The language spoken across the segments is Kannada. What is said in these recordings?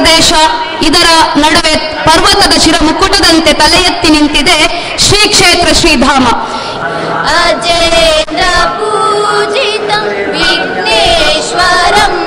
ಪ್ರದೇಶ, ಇದರ ನಡುವೆ ಪರ್ವತದ ಶಿರ ಮುಕ್ಕುಟದಂತೆ ತಲೆ ಎತ್ತಿ ನಿಂತಿದೆ ಶ್ರೀ ಕ್ಷೇತ್ರ ಶ್ರೀಧಾಮ. ಅಜೇಂದ್ರ ಪೂಜಿತಂ ವಿಘ್ನೇಶ್ವರಂ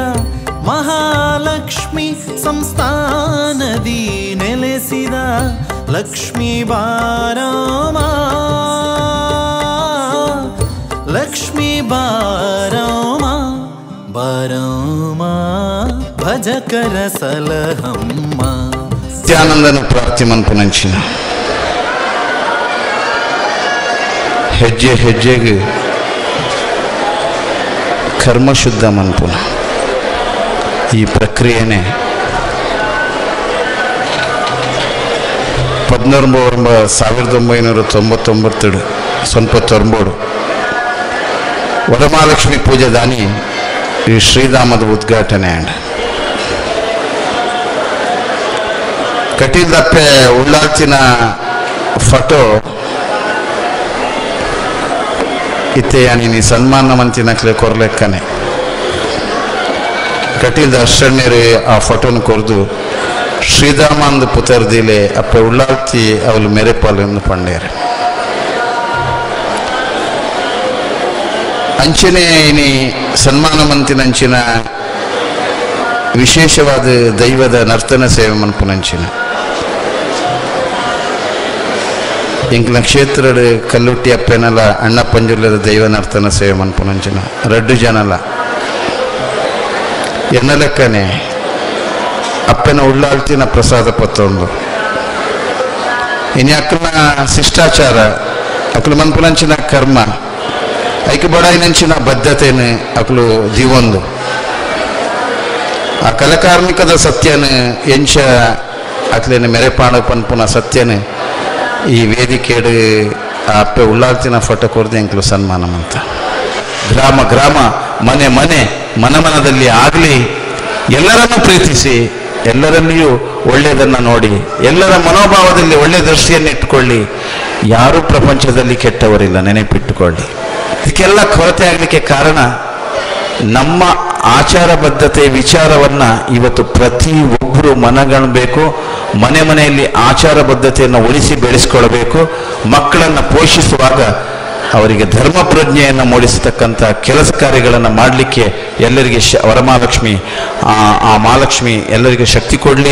ಮಹಾಲಕ್ಷ್ಮಿ ಸಂಸ್ಥಾನದಿ ನೆಲೆಸಿದ ಲಕ್ಷ್ಮೀ ಬಾರಮ್ಮ ಲಕ್ಷ್ಮೀ ಬಾರಮ್ಮ ಬಾರಮ್ಮ ಭಜಕರ ಸಲಹಮ್ಮ ನಿತ್ಯಾನಂದನ ಪ್ರಾಪ್ತಿ ಮನ್ಪುನಂಚಿನ ಹೆಜ್ಜೆ ಹೆಜ್ಜೆಗೆ ಕರ್ಮಶುದ್ಧ ಮನ್ಪುನ ಈ ಪ್ರಕ್ರಿಯೆನೇ 1999 ಸೊನ್ಪತ್ತೊಂಬಡು ವರಮಹಾಲಕ್ಷ್ಮಿ ಪೂಜೆ ದಾನಿ ಈ ಶ್ರೀಧಾಮದ ಉದ್ಘಾಟನೆ ಆಂಡ ಕಟೀಲ್ದಪ್ಪೆ ಉಳ್ಳಾಲ್ತಿನ ಫೋಟೋ ಇತ್ತೆಯಾನಿ ನೀ ಸನ್ಮಾನ ಮಂತಿನಕ್ಲೆ ಕೊರ್ಲೆಕ್ಕನೆ ಕಟೀಲ್ದ ಅಷ್ಟಣ್ಣರು ಆ ಫೋಟೋನ ಕೊರ್ದು ಶ್ರೀಧಾಮಂದು ಪುತರ್ದಿಲೆ ಅಪ್ಪೆ ಉಳ್ಳಾಲ್ತಿ ಅವಳು ಮೆರೆಪಾಲೆಂದು ಪಂಡೇರು ಅಂಚನೆ ಇನಿ ಸನ್ಮಾನ ಮಂತಿನಂಚಿನ ವಿಶೇಷವಾದ ದೈವದ ನರ್ತನ ಸೇವೆ ಮನ್ಪುನಂಚಿನ ಇಂಕ್ಲ ಕ್ಷೇತ್ರದ ಕಲ್ಲುಟ್ಟಿ ಅಪ್ಪೆನಲ್ಲ ಅಣ್ಣ ಪಂಜುರ್ಲದ ದೈವ ನರ್ತನ ಸೇವೆ ಮನ್ಪುನಂಚಿನ ರಡ್ಡು ಜನಲ ಎನ್ನ ಲೆಕ್ಕನೆ ಅಪ್ಪನ ಉಳ್ಳಾಲ್ತಿನ ಪ್ರಸಾದ ಪತ್ತೊಂದು ಇನ್ನು ಅಕ್ಕನ ಶಿಷ್ಟಾಚಾರ ಅಕ್ಕಲು ಮನ್ಪುನಂಚಿನ ಕರ್ಮ ಐಕ ಬಡಾಯಿನಂಚಿನ ಬದ್ಧತೆನು ಅಕ್ಕಲು ಜೀವೊಂದು ಆ ಕಲಕಾರ್ಮಿಕದ ಸತ್ಯನ ಎಂಚ ಅಕ್ಲೇನ ಮೆರೆಪಾಣ ಪನ್ಪುನ ಸತ್ಯನ ಈ ವೇದಿಕೆಡು ಆ ಅಪ್ಪೆ ಉಳ್ಳಾಲ್ತಿನ ಫೋಟೋ ಕೊರ್ದು ಎಂಕ್ಲು ಸನ್ಮಾನ ಅಂತ ಗ್ರಾಮ ಗ್ರಾಮ ಮನೆ ಮನೆ ಮನಮನದಲ್ಲಿ ಆಗಲಿ ಎಲ್ಲರನ್ನೂ ಪ್ರೀತಿಸಿ ಎಲ್ಲರಲ್ಲಿಯೂ ಒಳ್ಳೆಯದನ್ನು ನೋಡಿ ಎಲ್ಲರ ಮನೋಭಾವದಲ್ಲಿ ಒಳ್ಳೆಯ ದೃಷ್ಟಿಯನ್ನು ಇಟ್ಟುಕೊಳ್ಳಿ ಯಾರೂ ಪ್ರಪಂಚದಲ್ಲಿ ಕೆಟ್ಟವರಿಲ್ಲ ನೆನಪಿಟ್ಟುಕೊಳ್ಳಿ ಇದಕ್ಕೆಲ್ಲ ಕೊರತೆ ಆಗಲಿಕ್ಕೆ ಕಾರಣ ನಮ್ಮ ಆಚಾರ ಬದ್ಧತೆ ವಿಚಾರವನ್ನು ಇವತ್ತು ಪ್ರತಿಯೊಬ್ಬರು ಮನಗಾಣಬೇಕು ಮನೆ ಮನೆಯಲ್ಲಿ ಆಚಾರ ಬದ್ಧತೆಯನ್ನು ಉಳಿಸಿ ಬೆಳೆಸ್ಕೊಳ್ಬೇಕು ಮಕ್ಕಳನ್ನು ಪೋಷಿಸುವಾಗ ಅವರಿಗೆ ಧರ್ಮ ಪ್ರಜ್ಞೆಯನ್ನು ಮೂಡಿಸತಕ್ಕಂಥ ಕೆಲಸ ಕಾರ್ಯಗಳನ್ನು ಮಾಡಲಿಕ್ಕೆ ಎಲ್ಲರಿಗೆ ವರಮಹಾಲಕ್ಷ್ಮಿ ಆ ಮಹಾಲಕ್ಷ್ಮಿ ಎಲ್ಲರಿಗೆ ಶಕ್ತಿ ಕೊಡಲಿ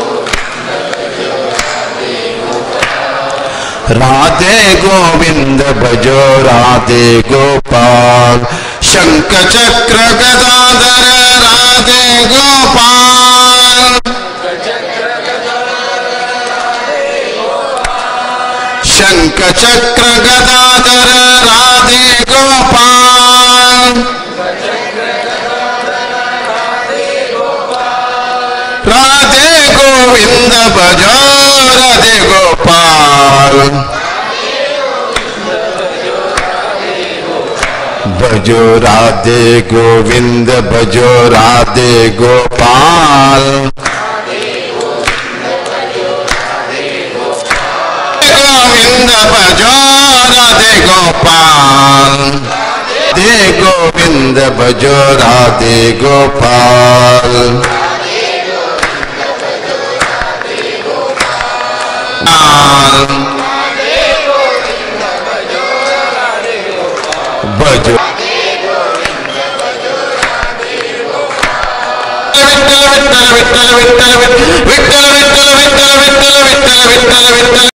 ರಾಧೆ ಗೋವಿಂದ ಭಜೋ ರಾಧೆ ಗೋಪಾಲ್ ಶಂಖ ಚಕ್ರ ಗದಾಧರ ರಾಧೆ ಗೋಪಾಲ್ ಶಂಖ ಚಕ್ರ ಗದಾಧರ ರಾಧೆ ಗೋಪಾಲ್ ರಾಧೆ ಗೋವಿಂದ ಭಜೋ ರಾಧೆ ಗೋಪಾಲ್ ಭಜೋ ರಾಧೆ ಗೋವಿಂದ ಭಜೋ ರಾಧೆ ಗೋಪಾಲ್ ಗೋವಿಂದ ಭಜೋ ರಾಧೆ ಗೋಪಾಲ್ ರಾಧೆ ಗೋವಿಂದ ಭಜೋ ರಾಧೆ ಗೋಪಾಲ್ ಭಜೋ ವಿಠ್ಠಲ ವಿಠ್ಠಲ ವಿಠ್ಠಲ ವಿಠ್ಠಲ ವಿಠ್ಠಲ ವಿಠ್ಠಲ ವಿಠ್ಠಲ ವಿಠ್ಠಲ ವಿಠ್ಠಲ ವಿಠ್ಠಲ